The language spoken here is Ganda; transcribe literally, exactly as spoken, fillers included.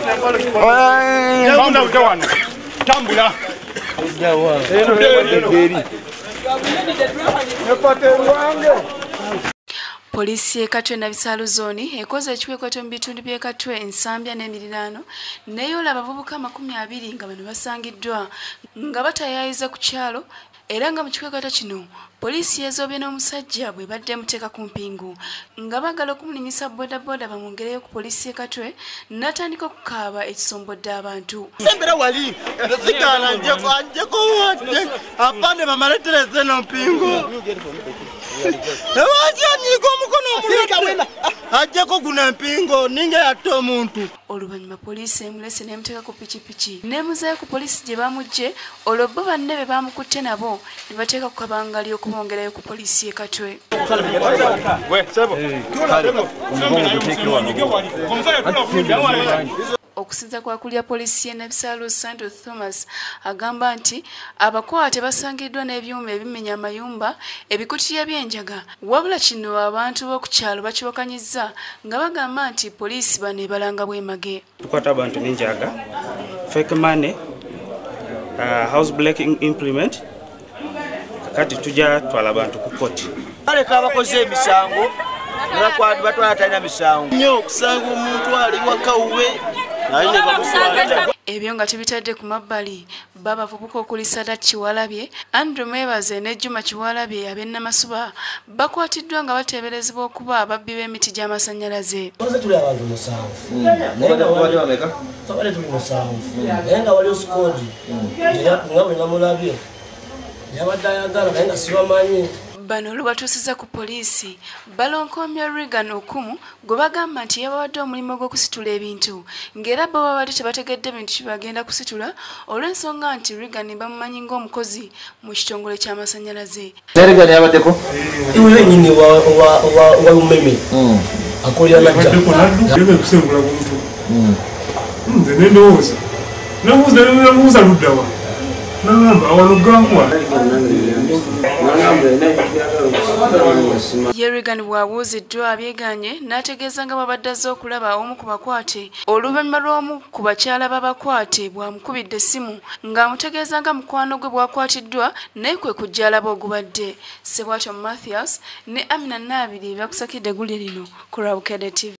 Tambula. Polisi e Katwe na Bisalu zoni ekoza ekikwekweto mu bitundu by'e Katwe ensambya n'emiriraano neyola abavubuka makumi abiri nga bano basangiddwa nga batayayiza ku kyalo era nga mu kikwekweto kino polisi yezoobye n'omusajja bwe badde muteeka ku mpingu nga bagala okumulimisa bodaboda bamwongereyo ku polisi e Katwe n'atandika okukaaba ekisombodde abantu. Sembera wali zigala njeko njeko wadde apande bamaletereze no mpingu. Ewaje nyigo mukono omuleka ajjako guna mpingo ninge yatta omuntu. Oluvannyuma polisi emulese n'emuteeka ku pikipiki n'emuzeeyo ku polisi gye bamugye olwo bo banne be bamukutte nabo ne bateeka ku kabangali okubongerayo ku polisi e Katwe. Okusinza kwa kulya polisi ye Nabisalu Santo Thomas agamba nti abakwate basangiddwa n'ebyuma ebimenya amayumba ebikutiya by'enjaga wabula kino abantu b'oku kyalo bakiwakanyizza nga bagamba nti polisi bano ebalanga bwemage. Tukwata abantu n'enjaga fake money uh, house breaking implement kakati tujja twala abantu ku koti aleka abakoze emisango nakwati batwala talina misango nnyo okusanga omuntu ali wakawuwe. Ebyo nga tubitadde ku mabbali babavubuka okuli Sadat Kiwalabye, Andrew Mwebaze ne Juma Kiwalabye ab'Ennamasuba bakwatiddwa nga bateeberezebwa okuba ababbi b'emiti gy'amasannyalaze. Tuli abantu musanvu tuli musanvu naye nga waliwo sikoodi nga bwe namulabye yabadde ayagala naye nga sibamanyi. Bano lubatuusiza ku polisi balonkomya Regan Okumu gwe bagamba nti yabawadde omulimu gw'okusitula ebintu ng'era bo babadde tebategedde bintu kibagenda kusitula olw'ensonga nti Regan bamumanyi ng'omukozi mu kitongole ky'amasannyalaze. Regan yabaddeko iwe nyini wa umeme akolera najja kusengula omuntu nze nendowooza namuuza luddawa nagamba awalugangwa. Regan bw'abuuziddwa abyeganye n'ategeeza nga babadde azze okulaba omu ku bakwate oluvannyuma lw'omu ku bakyala b'abakwate bw'amukubidde essimu ng'amutegeeza nga mukwano gwe bw'akwatiddwa naye kwe kujja alaba ogubadde. Sebwato Mathias ne Amina Nabiri byakusakidde eggulire lino ku Rabukedde T V.